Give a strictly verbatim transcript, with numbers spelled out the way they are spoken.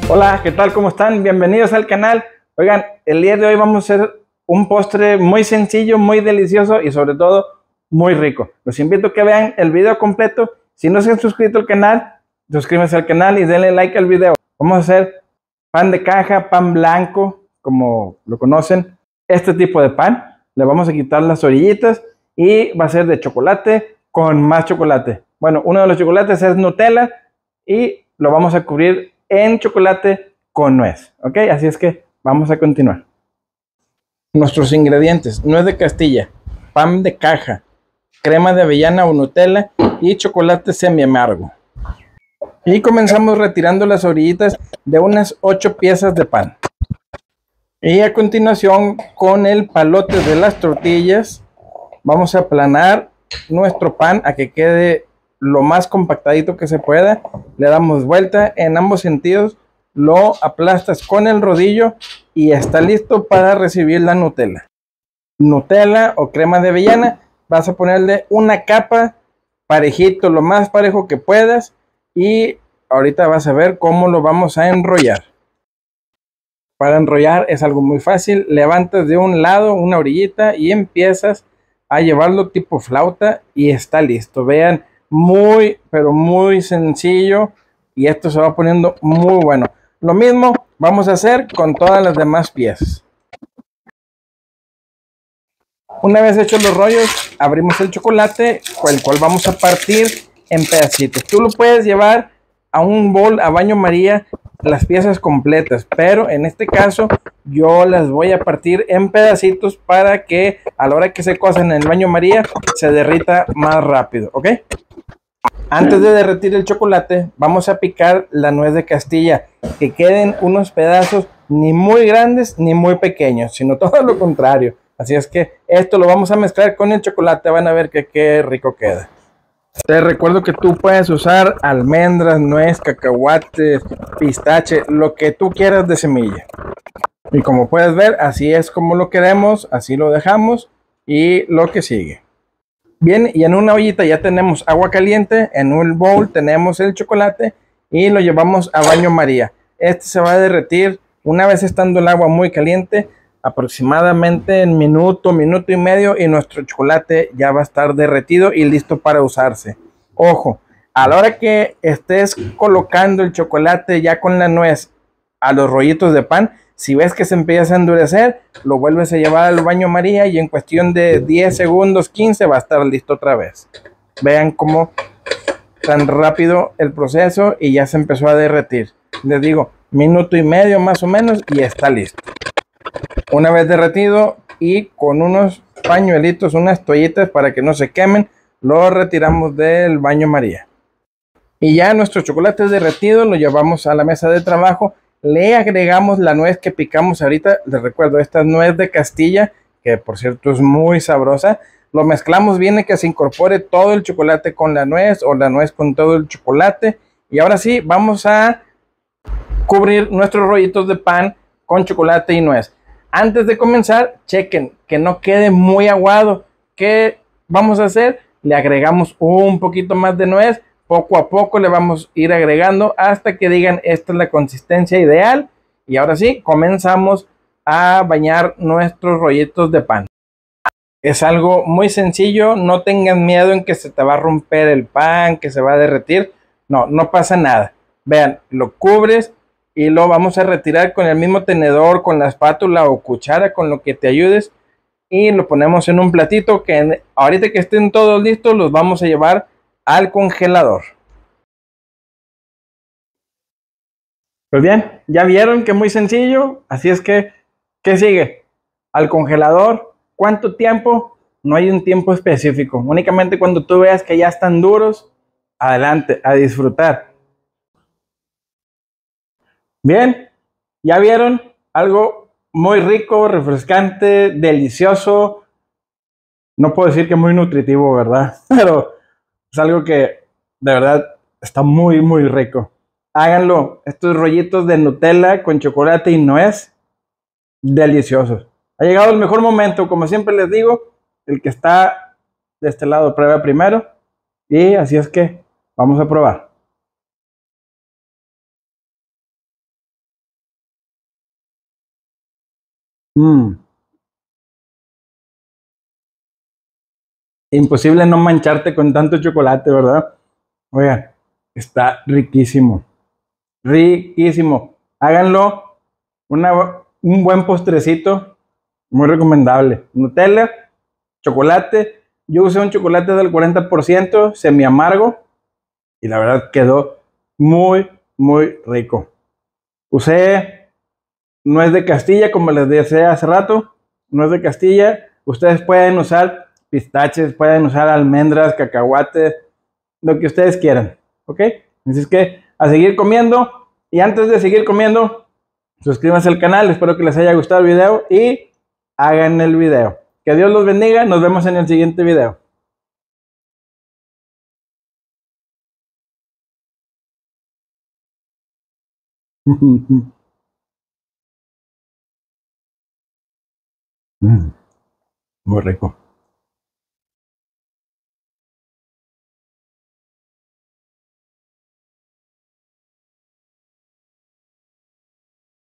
Hola, ¿qué tal? ¿Cómo están? Bienvenidos al canal. Oigan, el día de hoy vamos a hacer un postre muy sencillo, muy delicioso y sobre todo muy rico. Los invito a que vean el video completo. Si no se han suscrito al canal, suscríbanse al canal y denle like al video. Vamos a hacer pan de caja, pan blanco, como lo conocen. Este tipo de pan. Le vamos a quitar las orillitas y va a ser de chocolate con más chocolate. Bueno, uno de los chocolates es Nutella y lo vamos a cubrir en chocolate con nuez, ¿ok? Así es que vamos a continuar. Nuestros ingredientes: nuez de Castilla, pan de caja, crema de avellana o Nutella y chocolate semi amargo. Y comenzamos retirando las orillitas de unas ocho piezas de pan. Y a continuación, con el palote de las tortillas, vamos a aplanar nuestro pan a que quede lo más compactadito que se pueda. Le damos vuelta en ambos sentidos, lo aplastas con el rodillo y está listo para recibir la Nutella. Nutella o crema de avellana, vas a ponerle una capa parejito, lo más parejo que puedas, y ahorita vas a ver cómo lo vamos a enrollar. Para enrollar es algo muy fácil. Levantas de un lado una orillita y empiezas a llevarlo tipo flauta y está listo. Vean, muy pero muy sencillo, y esto se va poniendo muy bueno. Lo mismo vamos a hacer con todas las demás piezas. Una vez hechos los rollos, abrimos el chocolate, el cual vamos a partir en pedacitos. Tú lo puedes llevar a un bol a baño María las piezas completas, pero en este caso yo las voy a partir en pedacitos para que a la hora que se cocen en el baño María se derrita más rápido, ¿ok? Antes de derretir el chocolate, vamos a picar la nuez de Castilla, que queden unos pedazos ni muy grandes ni muy pequeños, sino todo lo contrario. Así es que esto lo vamos a mezclar con el chocolate, van a ver que qué rico queda. Te recuerdo que tú puedes usar almendras, nuez, cacahuates, pistache, lo que tú quieras de semilla. Y como puedes ver, así es como lo queremos, así lo dejamos y lo que sigue. Bien, y en una ollita ya tenemos agua caliente, en un bowl tenemos el chocolate y lo llevamos a baño María. Este se va a derretir una vez estando el agua muy caliente, aproximadamente en minuto, minuto y medio, y nuestro chocolate ya va a estar derretido y listo para usarse. Ojo, a la hora que estés colocando el chocolate ya con la nuez a los rollitos de pan, si ves que se empieza a endurecer, lo vuelves a llevar al baño María y en cuestión de diez segundos, quince, va a estar listo otra vez. Vean cómo tan rápido el proceso y ya se empezó a derretir. Les digo, minuto y medio más o menos y está listo. Una vez derretido y con unos pañuelitos, unas toallitas para que no se quemen, lo retiramos del baño María. Y ya nuestro chocolate derretido lo llevamos a la mesa de trabajo. Le agregamos la nuez que picamos ahorita. Les recuerdo, esta nuez de Castilla, que por cierto es muy sabrosa. Lo mezclamos bien y que se incorpore todo el chocolate con la nuez o la nuez con todo el chocolate. Y ahora sí, vamos a cubrir nuestros rollitos de pan con chocolate y nuez. Antes de comenzar, chequen que no quede muy aguado. ¿Qué vamos a hacer? Le agregamos un poquito más de nuez. Poco a poco le vamos a ir agregando hasta que digan esta es la consistencia ideal. Y ahora sí, comenzamos a bañar nuestros rollitos de pan. Es algo muy sencillo, no tengan miedo en que se te va a romper el pan, que se va a derretir. No, no pasa nada. Vean, lo cubres y lo vamos a retirar con el mismo tenedor, con la espátula o cuchara, con lo que te ayudes. Y lo ponemos en un platito que ahorita que estén todos listos los vamos a llevar al congelador. Pues bien, ya vieron que es muy sencillo, así es que, ¿qué sigue? Al congelador. ¿Cuánto tiempo? No hay un tiempo específico, únicamente cuando tú veas que ya están duros, adelante, a disfrutar. Bien, ya vieron, algo muy rico, refrescante, delicioso. No puedo decir que muy nutritivo, ¿verdad? Pero es algo que de verdad está muy, muy rico. Háganlo, estos rollitos de Nutella con chocolate y nuez, deliciosos. Ha llegado el mejor momento, como siempre les digo, el que está de este lado prueba primero. Y así es que vamos a probar. Mm. Imposible no mancharte con tanto chocolate, ¿verdad? Oiga, está riquísimo. Riquísimo. Háganlo. Una, un buen postrecito. Muy recomendable. Nutella, chocolate. Yo usé un chocolate del cuarenta por ciento, semi amargo. Y la verdad quedó muy, muy rico. Usé nuez de Castilla, como les decía hace rato. Nuez de Castilla. Ustedes pueden usar pistaches, pueden usar almendras, cacahuates, lo que ustedes quieran. ¿Ok? Así es que a seguir comiendo. Y antes de seguir comiendo, suscríbanse al canal. Espero que les haya gustado el video y hagan el video. Que Dios los bendiga. Nos vemos en el siguiente video. Mm, muy rico.